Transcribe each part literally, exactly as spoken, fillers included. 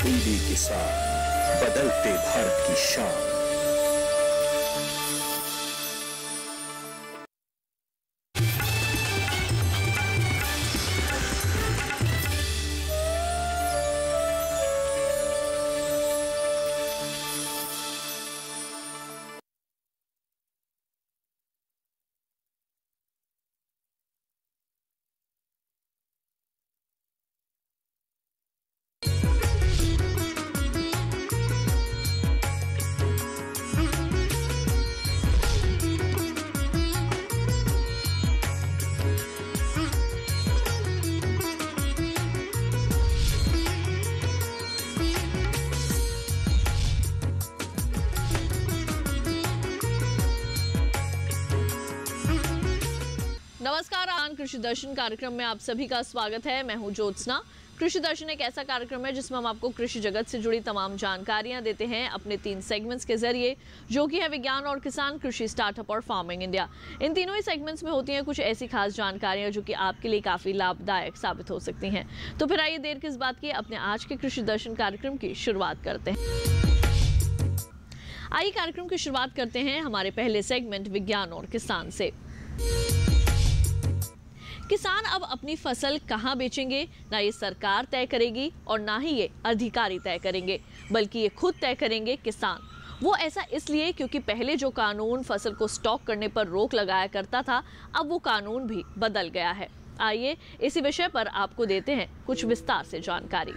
DD किसान, बदलते भारत की शान। नमस्कार, आन कृषि दर्शन कार्यक्रम में आप सभी का स्वागत है। मैं हूं ज्योत्सना। कृषि दर्शन एक ऐसा कार्यक्रम है जिसमें हम आपको कृषि जगत से जुड़ी तमाम जानकारियां देते हैं अपने तीन सेगमेंट्स के जरिए, जो कि है विज्ञान और किसान, कृषि स्टार्टअप और फार्मिंग इंडिया। इन तीनों ही सेगमेंट्स में होती हैं कुछ ऐसी खास जानकारियां जो कि आपके लिए काफी लाभदायक साबित हो सकती हैं। तो फिर आइए देर किस बात की, अपने आज के कृषि दर्शन कार्यक्रम की शुरुआत करते हैं। आइए कार्यक्रम की शुरुआत करते हैं हमारे पहले सेगमेंट विज्ञान और किसान से। किसान अब अपनी फसल कहां बेचेंगे, ना ये सरकार तय करेगी और ना ही ये अधिकारी तय करेंगे, बल्कि ये खुद तय करेंगे किसान। वो ऐसा इसलिए क्योंकि पहले जो कानून फसल को स्टॉक करने पर रोक लगाया करता था, अब वो कानून भी बदल गया है। आइए इसी विषय पर आपको देते हैं कुछ विस्तार से जानकारी।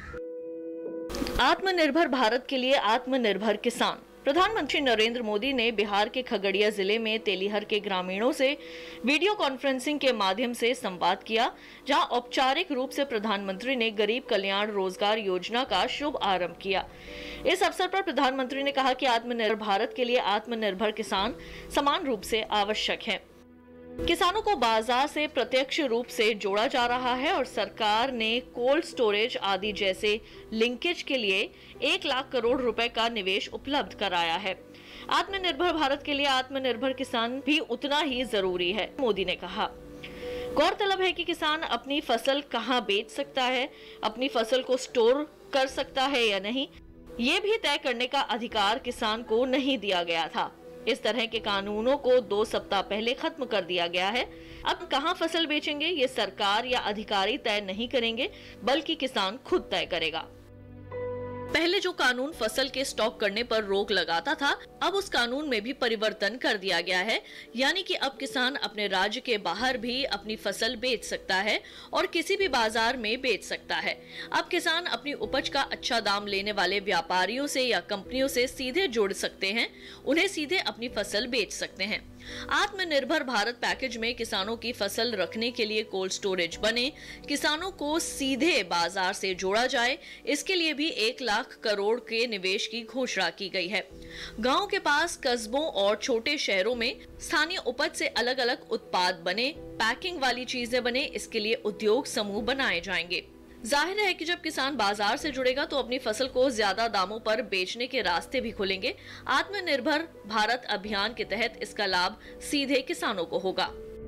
आत्मनिर्भर भारत के लिए आत्मनिर्भर किसान। प्रधानमंत्री नरेंद्र मोदी ने बिहार के खगड़िया जिले में तेलीहर के ग्रामीणों से वीडियो कॉन्फ्रेंसिंग के माध्यम से संवाद किया, जहां औपचारिक रूप से प्रधानमंत्री ने गरीब कल्याण रोजगार योजना का शुभ आरंभ किया। इस अवसर पर प्रधानमंत्री ने कहा कि आत्मनिर्भर भारत के लिए आत्मनिर्भर किसान समान रूप से आवश्यक है। किसानों को बाजार से प्रत्यक्ष रूप से जोड़ा जा रहा है और सरकार ने कोल्ड स्टोरेज आदि जैसे लिंकेज के लिए एक लाख करोड़ रुपए का निवेश उपलब्ध कराया है। आत्मनिर्भर भारत के लिए आत्मनिर्भर किसान भी उतना ही जरूरी है, मोदी ने कहा। गौरतलब है कि किसान अपनी फसल कहां बेच सकता है, अपनी फसल को स्टोर कर सकता है या नहीं, ये भी तय करने का अधिकार किसान को नहीं दिया गया था। इस तरह के कानूनों को दो सप्ताह पहले खत्म कर दिया गया है। अब कहां फसल बेचेंगे ये सरकार या अधिकारी तय नहीं करेंगे, बल्कि किसान खुद तय करेगा। पहले जो कानून फसल के स्टॉक करने पर रोक लगाता था, अब उस कानून में भी परिवर्तन कर दिया गया है, यानी कि अब किसान अपने राज्य के बाहर भी अपनी फसल बेच सकता है और किसी भी बाजार में बेच सकता है। अब किसान अपनी उपज का अच्छा दाम लेने वाले व्यापारियों से या कंपनियों से सीधे जुड़ सकते हैं, उन्हें सीधे अपनी फसल बेच सकते हैं। आत्मनिर्भर भारत पैकेज में किसानों की फसल रखने के लिए कोल्ड स्टोरेज बने, किसानों को सीधे बाजार से जोड़ा जाए, इसके लिए भी एक लाख करोड़ के निवेश की घोषणा की गई है। गांव के पास, कस्बों और छोटे शहरों में स्थानीय उपज से अलग अलग उत्पाद बने, पैकिंग वाली चीजें बने, इसके लिए उद्योग समूह बनाए जाएंगे। जाहिर है कि जब किसान बाजार से जुड़ेगा तो अपनी फसल को ज्यादा दामों पर बेचने के रास्ते भी खुलेंगे। आत्मनिर्भर भारत अभियान के तहत इसका लाभ सीधे किसानों को होगा।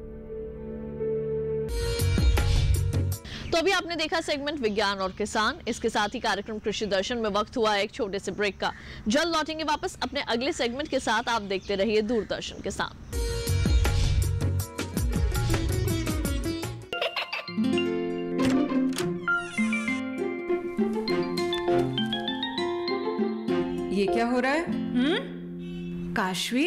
तो अभी आपने देखा सेगमेंट विज्ञान और किसान। इसके साथ ही कार्यक्रम कृषि दर्शन में वक्त हुआ एक छोटे से ब्रेक का। जल्द लौटेंगे वापस अपने अगले सेगमेंट के साथ। आप देखते रहिए दूरदर्शन किसान। ये क्या हो रहा है? हम्म? काशवी,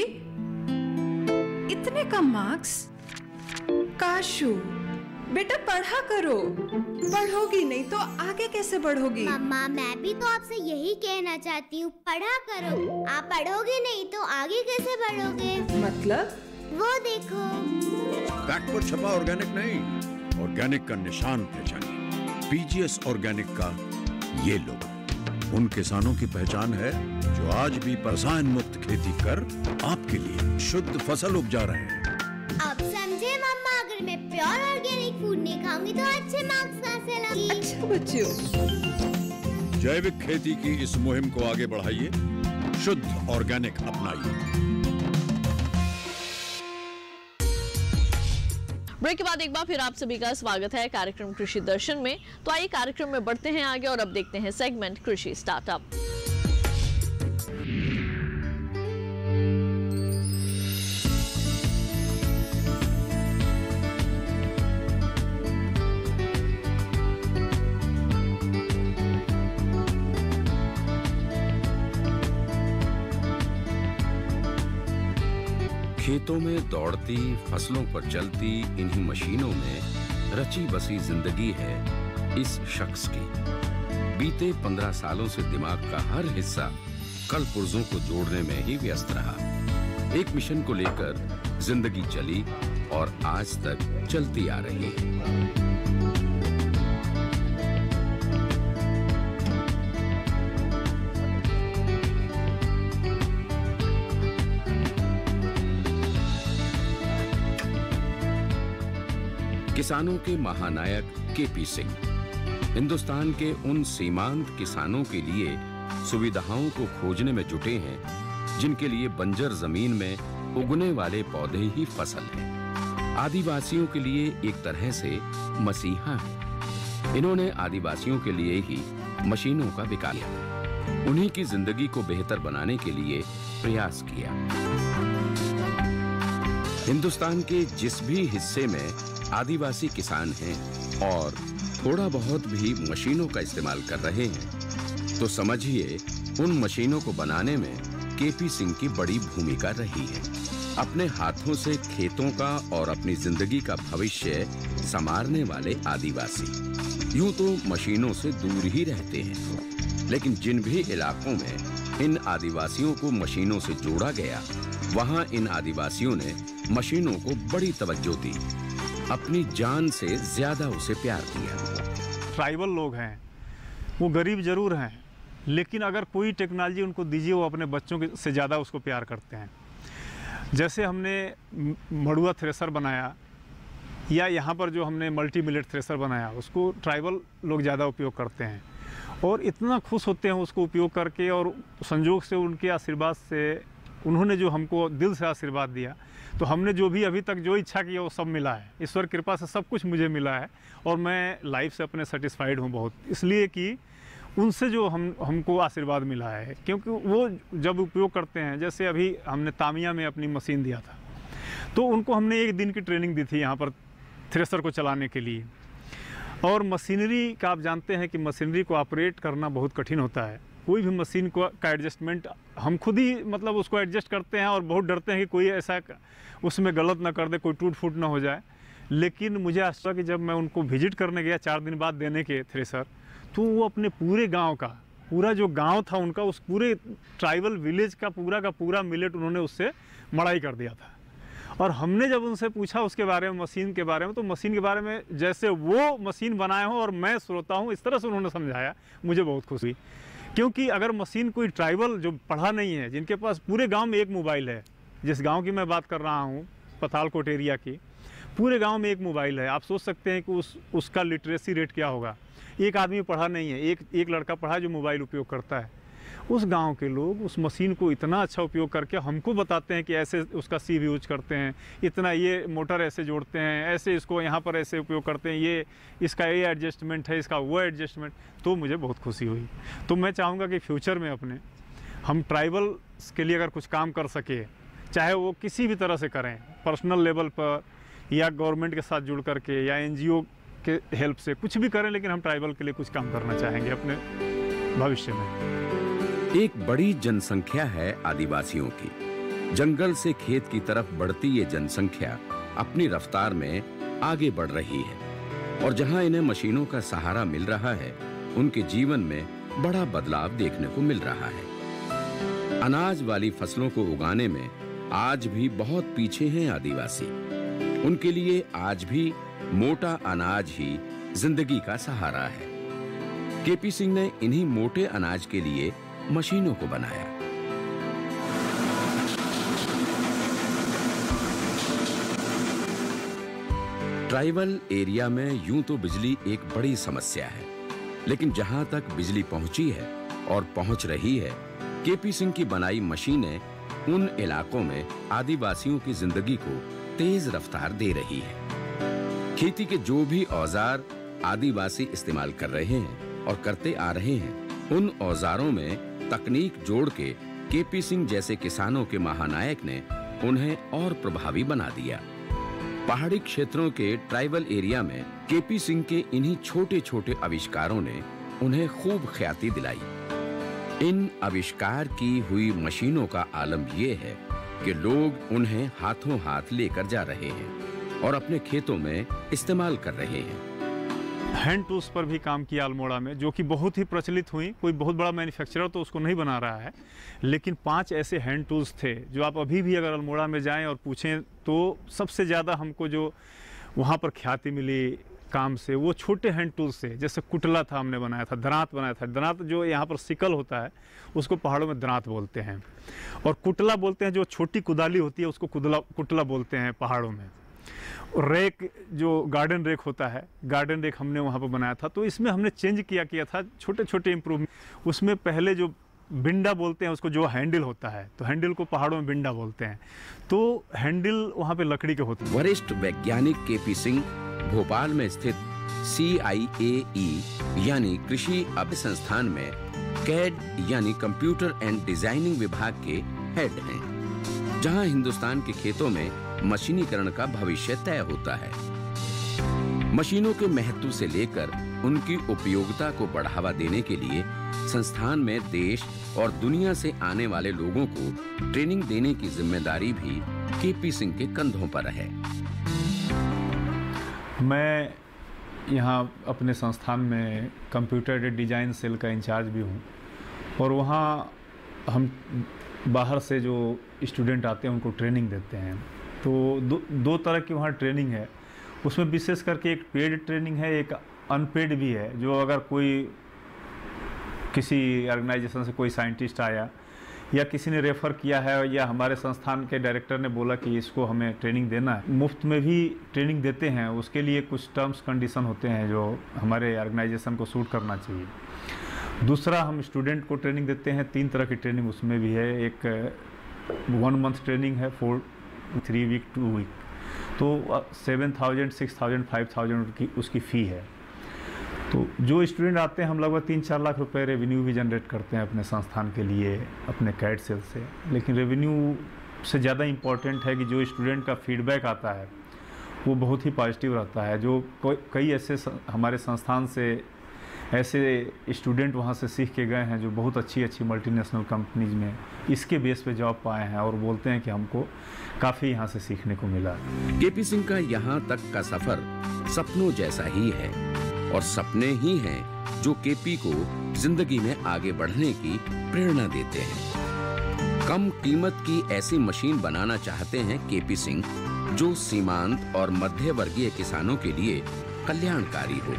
इतने कम मार्क्स? काशू, बेटा पढ़ा करो। पढ़ोगी नहीं तो आगे कैसे बढ़ोगी? मम्मा, मैं भी तो आपसे यही कहना चाहती हूँ, पढ़ा करो। आप पढ़ोगे नहीं तो आगे कैसे बढ़ोगे? मतलब? वो देखो। बैक पर छपा ऑर्गेनिक नहीं, ऑर्गेनिक का निशान पहचानिए। पीजीएस ऑर्गेनिक का ये लोगो उन किसानों की पहचान है जो आज भी रसायन मुक्त खेती कर आपके लिए शुद्ध फसल उपजा रहे हैं। अब समझे मम्मा, अगर मैं प्योर ऑर्गेनिक फूड नहीं खाऊंगी तो अच्छे मार्क्स कहाँ से लाऊंगी? अच्छा बच्चों, जैविक खेती की इस मुहिम को आगे बढ़ाइए, शुद्ध ऑर्गेनिक अपनाइए। ब्रेक के बाद एक बार फिर आप सभी का स्वागत है कार्यक्रम कृषि दर्शन में। तो आइए कार्यक्रम में बढ़ते हैं आगे और अब देखते हैं सेगमेंट कृषि स्टार्टअप। खेतों में दौड़ती, फसलों पर चलती इन्हीं मशीनों में रची बसी जिंदगी है इस शख्स की। बीते पंद्रह सालों से दिमाग का हर हिस्सा कल पुर्जों को जोड़ने में ही व्यस्त रहा। एक मिशन को लेकर जिंदगी चली और आज तक चलती आ रही है। किसानों के महानायक केपी सिंह हिंदुस्तान के उन सीमांत किसानों के लिए सुविधाओं को खोजने में जुटे हैं जिनके लिए बंजर जमीन में उगने वाले पौधे ही फसल हैं। आदिवासियों के लिए एक तरह से मसीहा है। इन्होंने आदिवासियों के लिए ही मशीनों का विकास किया, उन्हीं की जिंदगी को बेहतर बनाने के लिए प्रयास किया। हिंदुस्तान के जिस भी हिस्से में आदिवासी किसान हैं और थोड़ा बहुत भी मशीनों का इस्तेमाल कर रहे हैं, तो समझिए उन मशीनों को बनाने में केपी सिंह की बड़ी भूमिका रही है। अपने हाथों से खेतों का और अपनी जिंदगी का भविष्य संवारने वाले आदिवासी यूं तो मशीनों से दूर ही रहते हैं, लेकिन जिन भी इलाकों में इन आदिवासियों को मशीनों से जोड़ा गया, वहां इन आदिवासियों ने मशीनों को बड़ी तवज्जो दी, अपनी जान से ज्यादा उसे प्यार दिया। ट्राइबल लोग हैं, वो गरीब जरूर हैं, लेकिन अगर कोई टेक्नोलॉजी उनको दीजिए वो अपने बच्चों के से ज़्यादा उसको प्यार करते हैं। जैसे हमने मड़ुआ थ्रेसर बनाया या यहाँ पर जो हमने मल्टी मिलेट थ्रेसर बनाया, उसको ट्राइबल लोग ज़्यादा उपयोग करते हैं और इतना खुश होते हैं उसको उपयोग करके। और संजोग से उनके आशीर्वाद से, उन्होंने जो हमको दिल से आशीर्वाद दिया, तो हमने जो भी अभी तक जो इच्छा की वो सब मिला है। ईश्वर कृपा से सब कुछ मुझे मिला है और मैं लाइफ से अपने सेटिस्फाइड हूँ बहुत, इसलिए कि उनसे जो हम हमको आशीर्वाद मिला है। क्योंकि वो जब उपयोग करते हैं, जैसे अभी हमने तामिया में अपनी मशीन दिया था, तो उनको हमने एक दिन की ट्रेनिंग दी थी यहाँ पर थ्रेसर को चलाने के लिए। और मशीनरी का आप जानते हैं कि मशीनरी को ऑपरेट करना बहुत कठिन होता है। कोई भी मशीन को का एडजस्टमेंट हम खुद ही मतलब उसको एडजस्ट करते हैं और बहुत डरते हैं कि कोई ऐसा उसमें गलत ना कर दे, कोई टूट फूट ना हो जाए। लेकिन मुझे आश्चर्य कि जब मैं उनको विजिट करने गया चार दिन बाद देने के थ्रेसर, तो वो अपने पूरे गांव का, पूरा जो गांव था उनका, उस पूरे ट्राइबल विलेज का पूरा का पूरा मिलेट उन्होंने उससे मड़ाई कर दिया था। और हमने जब उनसे पूछा उसके बारे में, मशीन के बारे में, तो मशीन के बारे में जैसे वो मशीन बनाए हों और मैं श्रोता हूँ, इस तरह से उन्होंने समझाया, मुझे बहुत खुशी हुई। क्योंकि अगर मशीन कोई ट्राइबल जो पढ़ा नहीं है, जिनके पास पूरे गांव में एक मोबाइल है, जिस गांव की मैं बात कर रहा हूं, पतालकोट एरिया की, पूरे गांव में एक मोबाइल है, आप सोच सकते हैं कि उस उसका लिटरेसी रेट क्या होगा। एक आदमी पढ़ा नहीं है, एक एक लड़का पढ़ा जो मोबाइल उपयोग करता है। उस गांव के लोग उस मशीन को इतना अच्छा उपयोग करके हमको बताते हैं कि ऐसे उसका सीव यूज करते हैं, इतना ये मोटर ऐसे जोड़ते हैं, ऐसे इसको यहाँ पर ऐसे उपयोग करते हैं, ये इसका ये एडजस्टमेंट है, इसका वो एडजस्टमेंट। तो मुझे बहुत खुशी हुई। तो मैं चाहूँगा कि फ्यूचर में अपने हम ट्राइबल्स के लिए अगर कुछ काम कर सके, चाहे वो किसी भी तरह से करें, पर्सनल लेवल पर या गवर्नमेंट के साथ जुड़ करके या एन जी ओ के हेल्प से कुछ भी करें, लेकिन हम ट्राइबल के लिए कुछ काम करना चाहेंगे अपने भविष्य में। एक बड़ी जनसंख्या है आदिवासियों की। जंगल से खेत की तरफ बढ़ती ये जनसंख्या अपनी रफ्तार में आगे बढ़ रही है और जहां इन्हें मशीनों का सहारा मिल रहा है, उनके जीवन में बड़ा बदलाव देखने को मिल रहा है। अनाज वाली फसलों को उगाने में आज भी बहुत पीछे हैं आदिवासी। उनके लिए आज भी मोटा अनाज ही जिंदगी का सहारा है। केपी सिंह ने इन्हीं मोटे अनाज के लिए मशीनों को बनाया। ट्राइबल एरिया में यूं तो बिजली एक बड़ी समस्या है, लेकिन जहां तक बिजली पहुंची है और पहुंच रही है, केपी सिंह की बनाई मशीनें उन इलाकों में आदिवासियों की जिंदगी को तेज रफ्तार दे रही है। खेती के जो भी औजार आदिवासी इस्तेमाल कर रहे हैं और करते आ रहे हैं, उन औजारों में तकनीक जोड़ के केपी सिंह जैसे किसानों के महानायक ने उन्हें और प्रभावी बना दिया। पहाड़ी क्षेत्रों के ट्राइबल एरिया में केपी सिंह के इन्हीं छोटे छोटे आविष्कारों ने उन्हें खूब ख्याति दिलाई। इन आविष्कार की हुई मशीनों का आलम यह है कि लोग उन्हें हाथों हाथ लेकर जा रहे हैं और अपने खेतों में इस्तेमाल कर रहे हैं। हैंड टूल्स पर भी काम किया अल्मोड़ा में, जो कि बहुत ही प्रचलित हुई। कोई बहुत बड़ा मैन्युफैक्चरर तो उसको नहीं बना रहा है, लेकिन पांच ऐसे हैंड टूल्स थे जो आप अभी भी अगर अल्मोड़ा में जाएं और पूछें तो सबसे ज़्यादा हमको जो वहाँ पर ख्याति मिली काम से, वो छोटे हैंड टूल्स से। जैसे कुटला था, हमने बनाया था, दरांत बनाया था। दरांत जो यहाँ पर सिकल होता है उसको पहाड़ों में दरांत बोलते हैं, और कुटला बोलते हैं जो छोटी कुदाली होती है उसको कुदला कुटला बोलते हैं पहाड़ों में। रेक जो गार्डन रेक होता है, गार्डन रेक हमने वहाँ पर बनाया था। तो इसमें हमने चेंज किया किया था छोटे छोटे इम्प्रूवमेंट। उसमें पहले जो बिंडा बोलते हैं उसको, जो हैंडल होता है, तो हैंडल को पहाड़ों में बिंडा बोलते हैं। तो हैंडल वहाँ पे लकड़ी के होते हैं। वरिष्ठ वैज्ञानिक केपी सिंह भोपाल में स्थित सी आई ए ई यानी कृषि अभिसंस्थान में कैड यानी कंप्यूटर एंड डिजाइनिंग विभाग के हेड हैं, जहां हिंदुस्तान के खेतों में मशीनीकरण का भविष्य तय होता है। मशीनों के महत्व से लेकर उनकी उपयोगिता को बढ़ावा देने के लिए संस्थान में देश और दुनिया से आने वाले लोगों को ट्रेनिंग देने की जिम्मेदारी भी केपी सिंह के कंधों पर है। मैं यहाँ अपने संस्थान में कंप्यूटर डिजाइन सेल का इंचार्ज भी हूँ, और वहाँ हम बाहर से जो स्टूडेंट आते हैं उनको ट्रेनिंग देते हैं। तो दो दो तरह की वहाँ ट्रेनिंग है। उसमें विशेष करके एक पेड ट्रेनिंग है, एक अनपेड भी है। जो अगर कोई किसी ऑर्गेनाइजेशन से कोई साइंटिस्ट आया या किसी ने रेफ़र किया है या हमारे संस्थान के डायरेक्टर ने बोला कि इसको हमें ट्रेनिंग देना है, मुफ्त में भी ट्रेनिंग देते हैं। उसके लिए कुछ टर्म्स कंडीशन होते हैं जो हमारे ऑर्गेनाइजेशन को सूट करना चाहिए। दूसरा, हम स्टूडेंट को ट्रेनिंग देते हैं। तीन तरह की ट्रेनिंग उसमें भी है। एक वन मंथ ट्रेनिंग है, four three week two week, तो seven thousand six thousand five thousand की उसकी फ़ी है। तो जो स्टूडेंट आते हैं, हम लगभग तीन चार लाख रुपए रेवेन्यू भी जनरेट करते हैं अपने संस्थान के लिए, अपने कैड सेल से। लेकिन रेवेन्यू से ज़्यादा इम्पोर्टेंट है कि जो स्टूडेंट का फीडबैक आता है वो बहुत ही पॉजिटिव रहता है। जो कई ऐसे हमारे संस्थान से ऐसे स्टूडेंट वहाँ से सीख के गए हैं जो बहुत अच्छी अच्छी मल्टीनेशनल कंपनीज में इसके बेस पे जॉब पाए हैं, और बोलते हैं कि हमको काफ़ी यहाँ से सीखने को मिला। केपी सिंह का यहाँ तक का सफर सपनों जैसा ही है, और सपने ही हैं जो केपी को जिंदगी में आगे बढ़ने की प्रेरणा देते हैं। कम कीमत की ऐसी मशीन बनाना चाहते हैं केपी सिंह जो सीमांत और मध्य वर्गीय किसानों के लिए कल्याणकारी हो।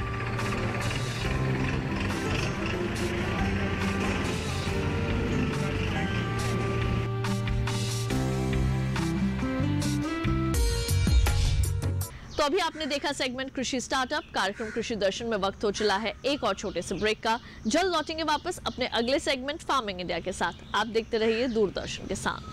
तो अभी आपने देखा सेगमेंट कृषि स्टार्टअप। कार्यक्रम कृषि दर्शन में वक्त हो चला है एक और छोटे से ब्रेक का। जल्द लौटेंगे वापस अपने अगले सेगमेंट फार्मिंग इंडिया के साथ। आप देखते रहिए दूरदर्शन के साथ।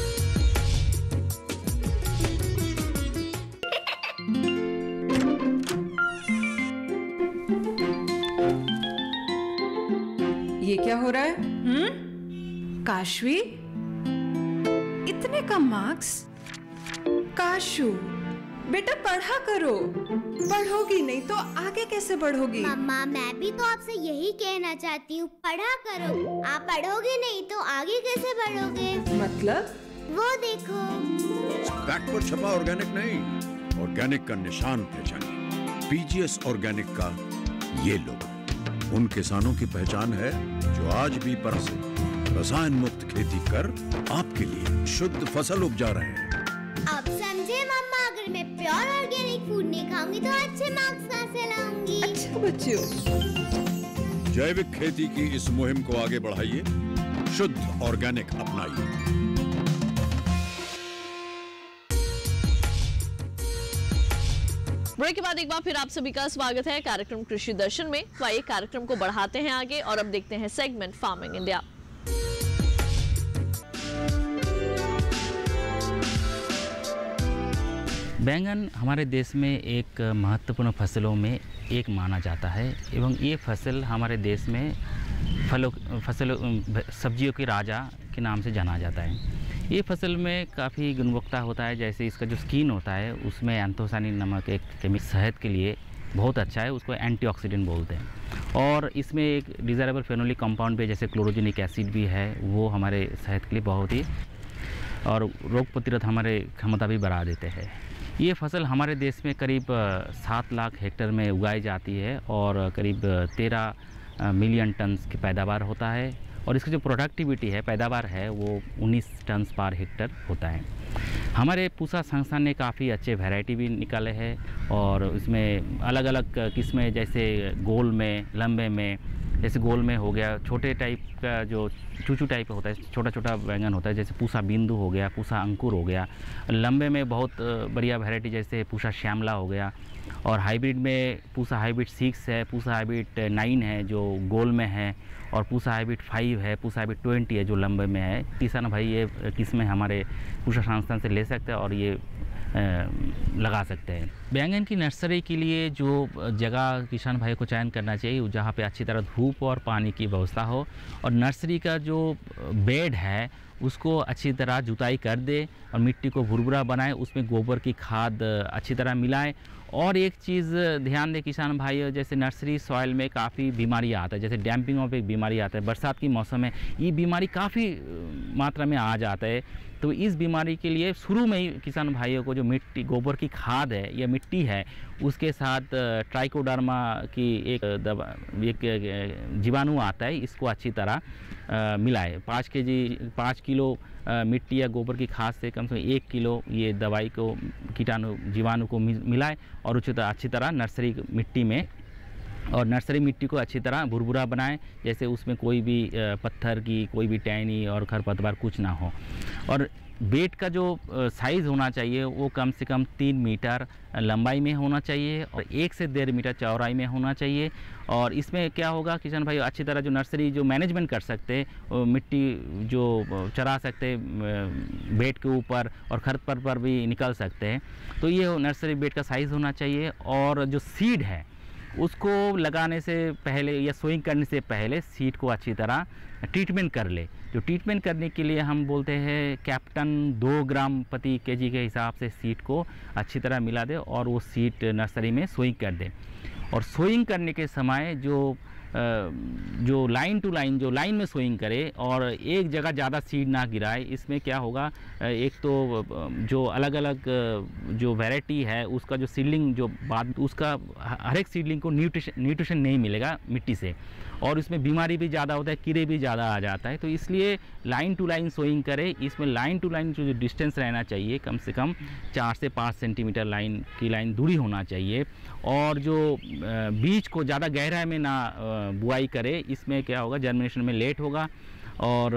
ये क्या हो रहा है? हम्म? काशवी, इतने कम मार्क्स? काशू, बेटा पढ़ा करो। पढ़ोगी नहीं तो आगे कैसे बढ़ोगी? मम्मा, मैं भी तो आपसे यही कहना चाहती हूँ, पढ़ा करो। आप पढ़ोगे नहीं तो आगे कैसे बढ़ोगे? मतलब? वो देखो, बैक पर छपा ऑर्गेनिक नहीं, ऑर्गेनिक का निशान पहचानिए। पीजीएस ऑर्गेनिक का ये लोगो उन किसानों की पहचान है जो आज भी पर से रसायन मुक्त खेती कर आपके लिए शुद्ध फसल उपजा रहे हैं। अब समझे मम्मा, अगर मैं प्योर ऑर्गेनिक फूड नहीं खाऊंगी तो अच्छे मार्क्स कहाँ से लाऊंगी? अच्छा बच्चों, जैविक खेती की इस मुहिम को आगे बढ़ाइए, शुद्ध ऑर्गेनिक अपनाइए। ब्रेक के बाद एक बार फिर आप सभी का स्वागत है कार्यक्रम कृषि दर्शन में। तो आइए कार्यक्रम को बढ़ाते हैं आगे और अब देखते हैं सेगमेंट फार्मिंग इंडिया। बैंगन हमारे देश में एक महत्वपूर्ण फसलों में एक माना जाता है एवं ये फसल हमारे देश में फलों फसलों सब्जियों के राजा के नाम से जाना जाता है। ये फसल में काफ़ी गुणवत्ता होता है, जैसे इसका जो स्किन होता है उसमें एंथोसानिन नामक एक केमिकल सेहत के लिए बहुत अच्छा है, उसको एंटीऑक्सीडेंट बोलते हैं। और इसमें एक डिज़ायरेबल फेनोलिक कंपाउंड भी जैसे क्लोरोजेनिक एसिड भी है, वो हमारे सेहत के लिए बहुत ही और रोग प्रतिरोध हमारे क्षमता भी बढ़ा देते हैं। ये फसल हमारे देश में करीब सात लाख हेक्टेयर में उगाई जाती है और करीब तेरह मिलियन टन की पैदावार होता है और इसकी जो प्रोडक्टिविटी है, पैदावार है, वो उन्नीस टन पर हेक्टेयर होता है। हमारे पूसा संस्थान ने काफ़ी अच्छे वैरायटी भी निकाले हैं और इसमें अलग अलग किस्में जैसे गोल में, लंबे में, जैसे गोल में हो गया छोटे टाइप का जो चूचू टाइप होता है, छोटा छोटा बैंगन होता है, जैसे पूसा बिंदु हो गया, पूसा अंकुर हो गया। लंबे में बहुत बढ़िया वैरायटी जैसे पूसा श्यामला हो गया और हाइब्रिड में पूसा हाइब्रिड सिक्स है, पूसा हाइब्रिड नाइन है जो गोल में है और पूसा हाइब्रिड फाइव है, पूसा हाइब्रिड ट्वेंटी है जो लंबे में है। किसान भाई ये किस्में हमारे पूसा संस्थान से ले सकते हैं और ये लगा सकते हैं। बैंगन की नर्सरी के लिए जो जगह किसान भाई को चयन करना चाहिए जहाँ पे अच्छी तरह धूप और पानी की व्यवस्था हो और नर्सरी का जो बेड है उसको अच्छी तरह जुताई कर दे और मिट्टी को भुरभुरा बनाए, उसमें गोबर की खाद अच्छी तरह मिलाए। और एक चीज़ ध्यान दे किसान भाई, जैसे नर्सरी सॉइल में काफ़ी बीमारी आता है, जैसे डैम्पिंग ऑफ एक बीमारी आता है, बरसात की मौसम में ये बीमारी काफ़ी मात्रा में आ जाता है। तो इस बीमारी के लिए शुरू में ही किसान भाइयों को जो मिट्टी गोबर की खाद है या मिट्टी है उसके साथ ट्राइकोडर्मा की एक दवा एक जीवाणु आता है, इसको अच्छी तरह आ, मिलाए। पाँच के जी पाँच किलो आ, मिट्टी या गोबर की खाद से कम से कम एक किलो ये दवाई को कीटाणु जीवाणु को मिलाए और उचित अच्छी तरह नर्सरी मिट्टी में और नर्सरी मिट्टी को अच्छी तरह भुरभुरा बनाएं, जैसे उसमें कोई भी पत्थर की कोई भी टहनी और खरपतवार कुछ ना हो। और बेड का जो साइज़ होना चाहिए वो कम से कम तीन मीटर लंबाई में होना चाहिए और एक से डेढ़ मीटर चौड़ाई में होना चाहिए। और इसमें क्या होगा किसान भाई अच्छी तरह जो नर्सरी जो मैनेजमेंट कर सकते हैं, मिट्टी जो चरा सकते हैं बेड के ऊपर और खरपतवार पर भी निकल सकते हैं, तो ये नर्सरी बेड का साइज़ होना चाहिए। और जो सीड है उसको लगाने से पहले या सोइंग करने से पहले सीड को अच्छी तरह ट्रीटमेंट कर ले। जो ट्रीटमेंट करने के लिए हम बोलते हैं कैप्टन दो ग्राम प्रति केजी के हिसाब से सीड को अच्छी तरह मिला दे और वो सीड नर्सरी में सोइंग कर दे। और सोइंग करने के समय जो जो लाइन टू लाइन जो लाइन में सोइंग करे और एक जगह ज़्यादा सीड ना गिराए। इसमें क्या होगा, एक तो जो अलग अलग जो वैरायटी है उसका जो सीडलिंग जो बाद उसका हर एक सीडलिंग को न्यूट्रिशन न्यूट्रिशन नहीं मिलेगा मिट्टी से और इसमें बीमारी भी ज़्यादा होता है, कीड़े भी ज़्यादा आ जाता है। तो इसलिए लाइन टू लाइन सोइंग करे। इसमें लाइन टू लाइन जो डिस्टेंस रहना चाहिए कम से कम चार से पाँच सेंटीमीटर लाइन की लाइन दूरी होना चाहिए। और जो बीज को ज़्यादा गहराई में ना बुआई करे, इसमें क्या होगा जर्मिनेशन में लेट होगा और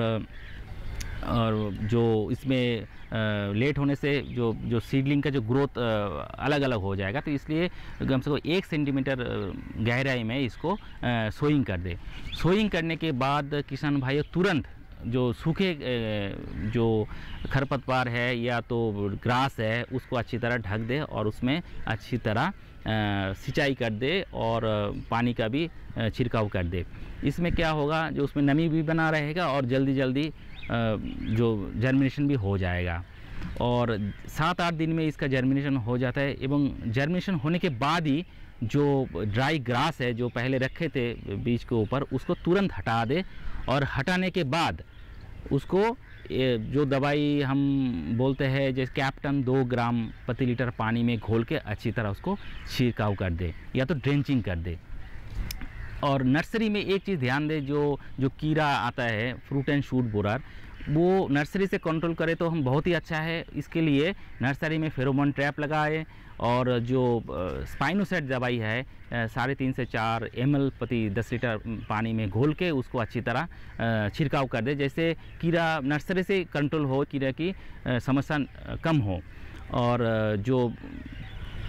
और जो इसमें लेट होने से जो जो सीडलिंग का जो ग्रोथ अलग अलग हो जाएगा। तो इसलिए कम से कम एक सेंटीमीटर गहराई में इसको सोइंग कर दे। सोइंग करने के बाद किसान भाइयों तुरंत जो सूखे जो खरपतवार है या तो ग्रास है उसको अच्छी तरह ढक दे और उसमें अच्छी तरह सिंचाई कर दे और पानी का भी छिड़काव कर दे। इसमें क्या होगा, जो उसमें नमी भी बना रहेगा और जल्दी जल्दी जो जर्मिनेशन भी हो जाएगा। और सात आठ दिन में इसका जर्मिनेशन हो जाता है एवं जर्मिनेशन होने के बाद ही जो ड्राई ग्रास है जो पहले रखे थे बीज के ऊपर उसको तुरंत हटा दे और हटाने के बाद उसको जो दवाई हम बोलते हैं जैसे कैप्टन दो ग्राम प्रति लीटर पानी में घोल के अच्छी तरह उसको छिड़काव कर दे या तो ड्रेंचिंग कर दे। और नर्सरी में एक चीज़ ध्यान दे, जो जो कीड़ा आता है फ्रूट एंड शूट बोरर, वो नर्सरी से कंट्रोल करे तो हम बहुत ही अच्छा है। इसके लिए नर्सरी में फेरोमोन ट्रैप लगाए और जो स्पाइनोसेट दवाई है साढ़े तीन से चार एम एल प्रति दस लीटर पानी में घोल के उसको अच्छी तरह छिड़काव कर दे, जैसे कीड़ा नर्सरी से कंट्रोल हो, कीड़ा की समस्या कम हो। और जो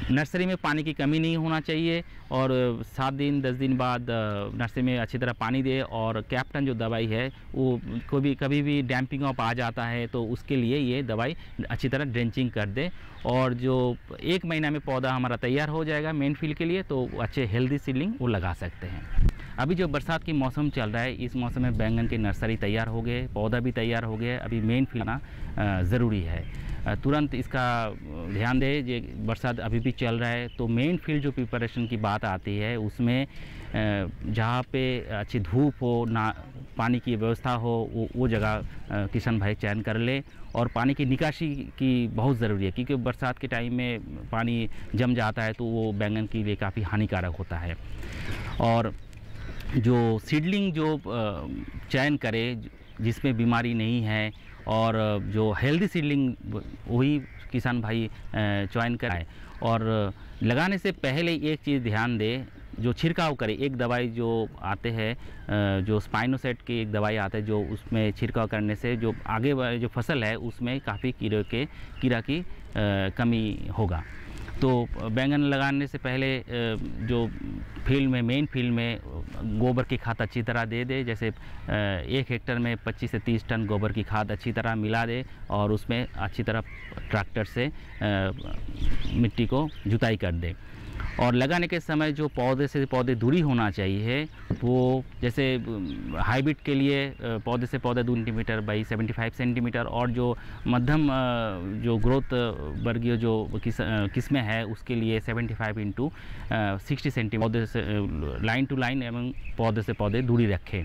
नर्सरी में पानी की कमी नहीं होना चाहिए और सात दिन दस दिन बाद नर्सरी में अच्छी तरह पानी दे। और कैप्टन जो दवाई है वो कभी कभी भी डैम्पिंग अप आ जाता है तो उसके लिए ये दवाई अच्छी तरह ड्रेंचिंग कर दे। और जो एक महीना में पौधा हमारा तैयार हो जाएगा मेन फील्ड के लिए, तो अच्छे हेल्दी सीडलिंग वो लगा सकते हैं। अभी जो बरसात की मौसम चल रहा है, इस मौसम में बैंगन की नर्सरी तैयार हो गए, पौधा भी तैयार हो गया। अभी मेन फील्ड आना ज़रूरी है, तुरंत इसका ध्यान दें। ये बरसात अभी भी चल रहा है तो मेन फील्ड जो प्रिपरेशन की बात आती है उसमें जहाँ पे अच्छी धूप हो, ना पानी की व्यवस्था हो, वो वो जगह किसान भाई चयन कर ले। और पानी की निकासी की बहुत ज़रूरी है क्योंकि बरसात के टाइम में पानी जम जाता है तो वो बैंगन के लिए काफ़ी हानिकारक होता है। और जो सीडलिंग जो चयन करे जिसमें बीमारी नहीं है और जो हेल्दी सीडलिंग वही किसान भाई चयन कराए। और लगाने से पहले एक चीज़ ध्यान दे, जो छिड़काव करे, एक दवाई जो आते हैं जो स्पाइनोसेट की एक दवाई आते है जो उसमें छिड़काव करने से जो आगे वाले जो फसल है उसमें काफ़ी कीड़े के कीड़ा की कमी होगा। तो बैंगन लगाने से पहले जो फील्ड में मेन फील्ड में गोबर की खाद अच्छी तरह दे दे। जैसे एक हेक्टर में पच्चीस से तीस टन गोबर की खाद अच्छी तरह मिला दे और उसमें अच्छी तरह ट्रैक्टर से मिट्टी को जुताई कर दे। और लगाने के समय जो पौधे से पौधे दूरी होना चाहिए वो जैसे हाइब्रिड के लिए पौधे से पौधे दो सेंटीमीटर बाई पचहत्तर सेंटीमीटर और जो मध्यम जो ग्रोथ वर्गीय जो किस किस्में है उसके लिए पचहत्तर इंटू साठ सेंटीमीटर पौधे से लाइन टू लाइन एवं पौधे से पौधे दूरी रखें।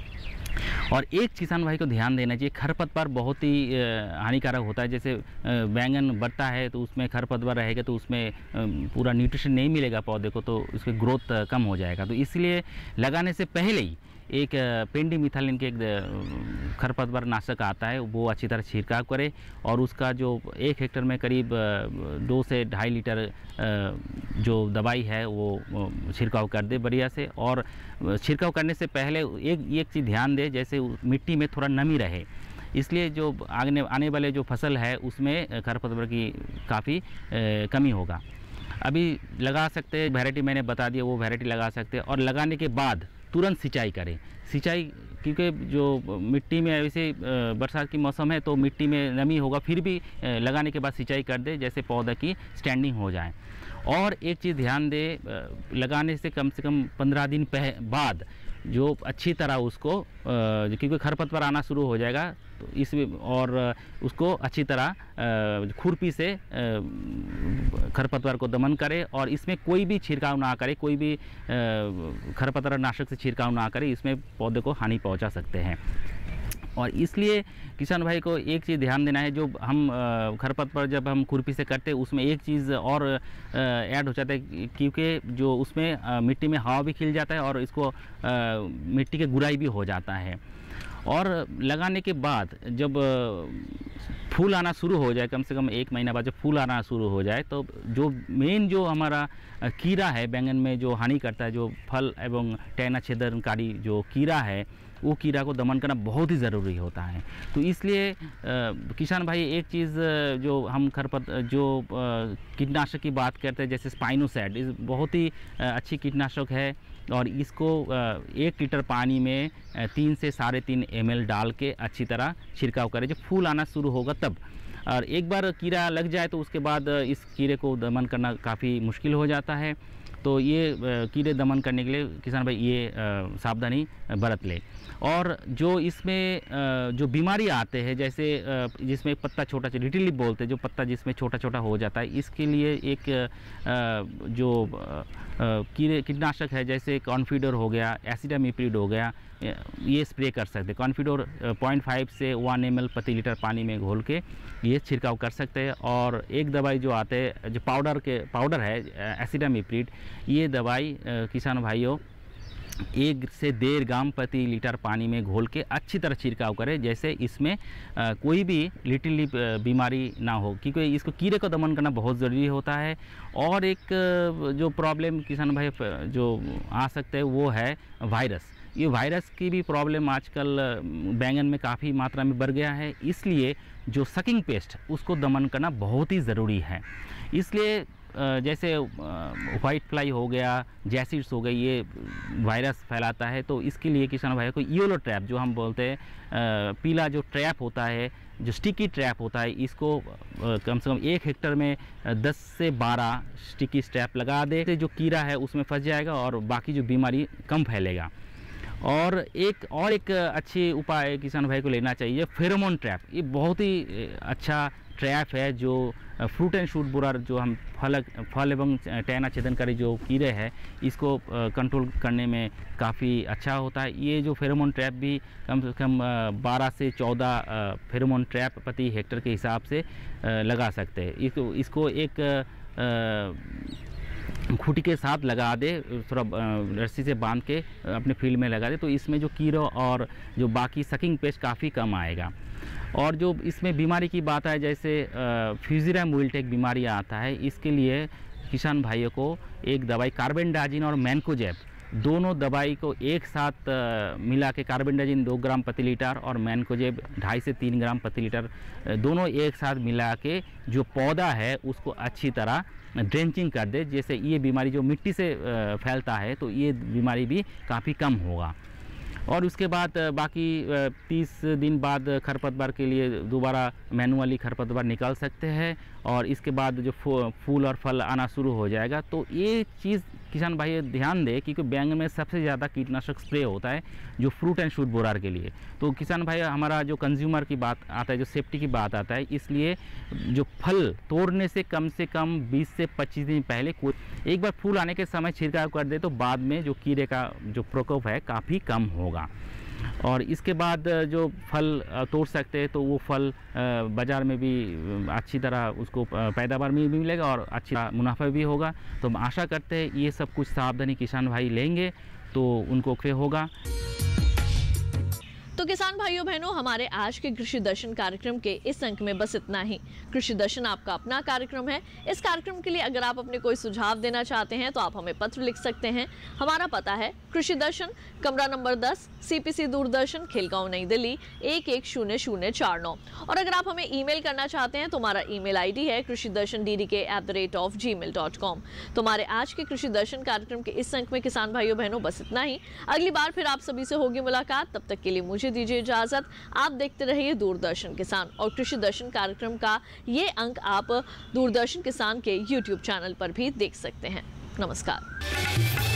और एक किसान भाई को ध्यान देना चाहिए, खरपतवार बहुत ही हानिकारक होता है। जैसे बैंगन बढ़ता है तो उसमें खरपतवार रहेगा तो उसमें पूरा न्यूट्रिशन नहीं मिलेगा पौधे को, तो उसकी ग्रोथ कम हो जाएगा। तो इसलिए लगाने से पहले ही एक पेंडिमिथालिन के एक खरपतवार नाशक आता है वो अच्छी तरह छिड़काव करे और उसका जो एक हेक्टर में करीब दो से ढाई लीटर जो दवाई है वो छिड़काव कर दे बढ़िया से। और छिड़काव करने से पहले एक एक चीज़ ध्यान दे, जैसे मिट्टी में थोड़ा नमी रहे, इसलिए जो आगे आने वाले जो फसल है उसमें खरपतवार की काफ़ी कमी होगा। अभी लगा सकते हैं, वैरायटी मैंने बता दिया वो वैरायटी लगा सकते हैं। और लगाने के बाद तुरंत सिंचाई करें। सिंचाई क्योंकि जो मिट्टी में ऐसे बरसात की मौसम है तो मिट्टी में नमी होगा, फिर भी लगाने के बाद सिंचाई कर दे जैसे पौधा की स्टैंडिंग हो जाए। और एक चीज़ ध्यान दे, लगाने से कम से कम पंद्रह दिन पह बाद जो अच्छी तरह उसको क्योंकि खरपतवार आना शुरू हो जाएगा तो इसमें और उसको अच्छी तरह खुरपी से खरपतवार को दमन करे और इसमें कोई भी छिड़काव ना करे, कोई भी खरपतवार नाशक से छिड़काव ना करे, इसमें पौधे को हानि पहुंचा सकते हैं। और इसलिए किसान भाई को एक चीज़ ध्यान देना है, जो हम खरपतवार जब हम खुरपी से करते हैं उसमें एक चीज़ और ऐड हो जाता है क्योंकि जो उसमें मिट्टी में हवा भी खिल जाता है और इसको मिट्टी के गुड़ाई भी हो जाता है। और लगाने के बाद जब फूल आना शुरू हो जाए, कम से कम एक महीना बाद जब फूल आना शुरू हो जाए तो जो मेन जो हमारा कीड़ा है बैंगन में जो हानि करता है, जो फल एवं टहना छेदनकारी जो कीड़ा है वो कीड़ा को दमन करना बहुत ही ज़रूरी होता है। तो इसलिए किसान भाई एक चीज़ जो हम खरपत जो कीटनाशक की बात करते हैं जैसे स्पाइनोसेट, इस बहुत ही अच्छी कीटनाशक है और इसको एक लीटर पानी में तीन से साढ़े तीन एम एल डाल के अच्छी तरह छिड़काव करें जब फूल आना शुरू होगा तब। और एक बार कीड़ा लग जाए तो उसके बाद इस कीड़े को दमन करना काफ़ी मुश्किल हो जाता है। तो ये कीड़े दमन करने के लिए किसान भाई ये सावधानी बरत ले। और जो इसमें जो बीमारी आते हैं जैसे जिसमें पत्ता छोटा छोटा लिटिल लीफ बोलते हैं, जो पत्ता जिसमें छोटा छोटा हो जाता है, इसके लिए एक जो कीड़े कीटनाशक है जैसे कॉन्फिडोर हो गया, एसिटामिप्रिड हो गया, ये स्प्रे कर सकते हैं। कॉन्फिडोर पॉइंट फाइव से वन एम एल प्रति लीटर पानी में घोल के ये छिड़काव कर सकते हैं। और एक दवाई जो आते हैं जो पाउडर के पाउडर है एसिटामिप्रिड, ये दवाई किसान भाइयों एक से डेढ़ ग्राम प्रति लीटर पानी में घोल के अच्छी तरह छिड़काव करें जैसे इसमें आ, कोई भी लिटिल लीफ बीमारी ना हो, क्योंकि इसको कीड़े को दमन करना बहुत ज़रूरी होता है। और एक जो प्रॉब्लम किसान भाई जो आ सकते हैं वो है वायरस। ये वायरस की भी प्रॉब्लम आजकल बैंगन में काफ़ी मात्रा में बढ़ गया है, इसलिए जो सकिंग पेस्ट उसको दमन करना बहुत ही ज़रूरी है। इसलिए जैसे वाइट फ्लाई हो गया, जैसिड्स हो गई, ये वायरस फैलाता है। तो इसके लिए किसान भाई को येलो ट्रैप जो हम बोलते हैं, पीला जो ट्रैप होता है, जो स्टिकी ट्रैप होता है, इसको कम से कम एक हेक्टर में दस से बारह स्टिकी ट्रैप लगा दे। जो कीड़ा है उसमें फंस जाएगा और बाकी जो बीमारी कम फैलेगा। और एक और एक अच्छी उपाय किसान भाई को लेना चाहिए, फेरोमोन ट्रैप। ये बहुत ही अच्छा ट्रैप है जो फ्रूट एंड शूट बोरर, जो हम फल फल एवं टहना छेदनकारी जो कीड़े हैं, इसको कंट्रोल करने में काफ़ी अच्छा होता है। ये जो फेरोमोन ट्रैप भी कम से कम बारह से चौदह फेरोमोन ट्रैप प्रति हेक्टर के हिसाब से लगा सकते हैं। इसको इसको एक खूंटी के साथ लगा दे, थोड़ा रस्सी से बांध के अपने फील्ड में लगा दे, तो इसमें जो कीड़ों और जो बाकी सकिंग पेस्ट काफ़ी कम आएगा। और जो इसमें बीमारी की बात है, जैसे फ्यूजिरम विल्ट एक बीमारी आता है, इसके लिए किसान भाइयों को एक दवाई कार्बेंडाजिन और मैनकोजेब, दोनों दवाई को एक साथ मिला के, कार्बेंडाजिन दो ग्राम प्रति लीटर और मैनकोजेब ढाई से तीन ग्राम प्रति लीटर, दोनों एक साथ मिला के जो पौधा है उसको अच्छी तरह ड्रेंचिंग कर दे। जैसे ये बीमारी जो मिट्टी से फैलता है, तो ये बीमारी भी काफ़ी कम होगा। और उसके बाद बाकी तीस दिन बाद खरपतवार के लिए दोबारा मैनुअली खरपतवार निकाल सकते हैं। और इसके बाद जो फूल और फल आना शुरू हो जाएगा। तो ये चीज़ किसान भाई ध्यान दे, क्योंकि बैंगन में सबसे ज़्यादा कीटनाशक स्प्रे होता है जो फ्रूट एंड शूट बोरार के लिए। तो किसान भाई हमारा जो कंज्यूमर की बात आता है, जो सेफ्टी की बात आता है, इसलिए जो फल तोड़ने से कम से कम बीस से पच्चीस दिन पहले कोई एक बार फूल आने के समय छिड़काव कर दे, तो बाद में जो कीड़े का जो प्रकोप है काफ़ी कम होगा। और इसके बाद जो फल तोड़ सकते हैं, तो वो फल बाज़ार में भी अच्छी तरह उसको पैदावार में भी मिलेगा और अच्छा मुनाफा भी होगा। तो हम आशा करते हैं ये सब कुछ सावधानी किसान भाई लेंगे तो उनको फ़ायदा होगा। तो किसान भाइयों बहनों, हमारे आज के कृषि दर्शन कार्यक्रम के इस अंक में बस इतना ही। कृषि दर्शन आपका अपना कार्यक्रम है। इस कार्यक्रम के लिए अगर आप अपने कोई सुझाव देना चाहते हैं तो आप हमें पत्र लिख सकते हैं। हमारा पता है कृषि दर्शन, कमरा नंबर दस, सीपीसी दूरदर्शन, खिलगांव, नई दिल्ली एक एक शून्य शून्य चार नौ। और अगर आप हमें ईमेल करना चाहते हैं तो हमारा ईमेल आईडी है Krishi Darshan D D K at the rate of Gmail dot com. तो हमारे आज के कृषि दर्शन कार्यक्रम के इस अंक में किसान भाइयों बहनों बस इतना ही। अगली बार फिर आप सभी से होगी मुलाकात। तब तक के लिए मुझे दीजिए इजाजत। आप देखते रहिए दूरदर्शन किसान। और कृषि दर्शन कार्यक्रम का ये अंक आप दूरदर्शन किसान के यूट्यूब चैनल पर भी देख सकते हैं। नमस्कार।